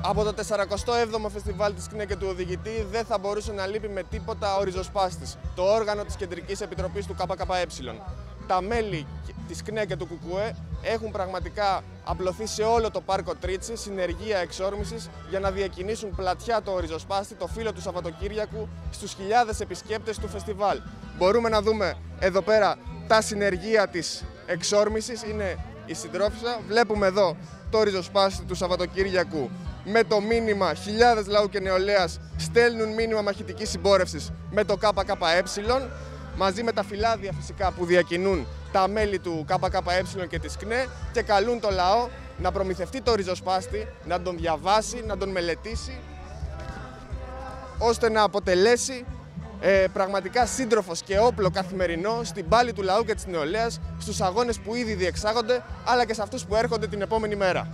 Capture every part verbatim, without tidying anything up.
Από το σαρανταεπτό έβδομο φεστιβάλ της ΚΝΕ και του οδηγητή δεν θα μπορούσε να λείπει με τίποτα ο Ριζοσπάστης, το όργανο της Κεντρικής Επιτροπής του ΚΚΕ. Τα μέλη της ΚΝΕ και του ΚΚΕ έχουν πραγματικά απλωθεί σε όλο το πάρκο Τρίτσι, συνεργεία εξόρμησης, για να διακινήσουν πλατιά το Ριζοσπάστη, το φύλλο του Σαββατοκύριακου, στους χιλιάδες επισκέπτες του φεστιβάλ. Μπορούμε να δούμε εδώ πέρα τα συνεργεία της εξόρμησης, είναι η συντρόφισσα. Βλέπουμε εδώ το Ριζοσπάστη του Σαββατοκύριακου με το μήνυμα, χιλιάδες λαού και νεολαίας στέλνουν μήνυμα μαχητικής συμπόρευσης με το ΚΚΕ, μαζί με τα φυλάδια φυσικά που διακινούν τα μέλη του ΚΚΕ και της ΚΝΕ, και καλούν το λαό να προμηθευτεί το Ριζοσπάστη, να τον διαβάσει, να τον μελετήσει, ώστε να αποτελέσει ε, πραγματικά σύντροφος και όπλο καθημερινό στην πάλη του λαού και της νεολαίας, στους αγώνες που ήδη διεξάγονται, αλλά και σε αυτούς που έρχονται την επόμενη μέρα.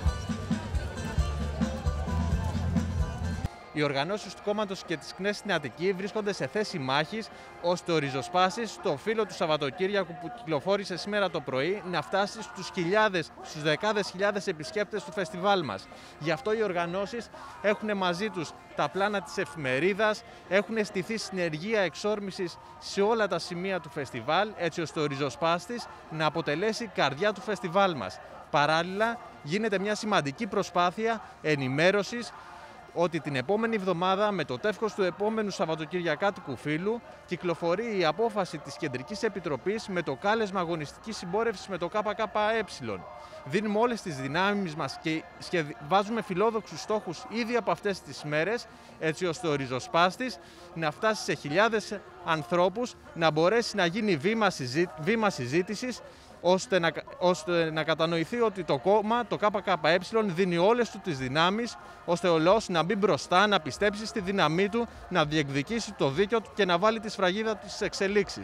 Οι οργανώσεις του κόμματος και της ΚΝΕ στην Αττική βρίσκονται σε θέση μάχης, ώστε ο Ριζοσπάστης, το φύλλο του Σαββατοκύριακου που κυκλοφόρησε σήμερα το πρωί, να φτάσει στους χιλιάδες, στους δεκάδες χιλιάδες επισκέπτες του φεστιβάλ μας. Γι' αυτό οι οργανώσεις έχουν μαζί τους τα πλάνα της εφημερίδας, έχουν στηθεί συνεργεία εξόρμησης σε όλα τα σημεία του φεστιβάλ, έτσι ώστε ο Ριζοσπάστης να αποτελέσει καρδιά του φεστιβάλ μας. Παράλληλα, γίνεται μια σημαντική προσπάθεια ενημέρωσης ότι την επόμενη εβδομάδα, με το τεύχος του επόμενου Σαββατοκυριακάτικου φύλου, κυκλοφορεί η απόφαση της Κεντρικής Επιτροπής με το κάλεσμα αγωνιστικής συμπόρευσης με το ΚΚΕ. Δίνουμε όλες τις δυνάμεις μας και βάζουμε φιλόδοξους στόχους ήδη από αυτές τις μέρες, έτσι ώστε ο Ριζοσπάστης να φτάσει σε χιλιάδες ανθρώπους, να μπορέσει να γίνει βήμα, συζή... βήμα συζήτησης, ώστε να, ώστε να κατανοηθεί ότι το κόμμα, το ΚΚΕ, δίνει όλες του τις δυνάμεις, ώστε ο λαός να μπει μπροστά, να πιστέψει στη δύναμή του, να διεκδικήσει το δίκαιο του και να βάλει τη σφραγίδα του στις εξελίξεις.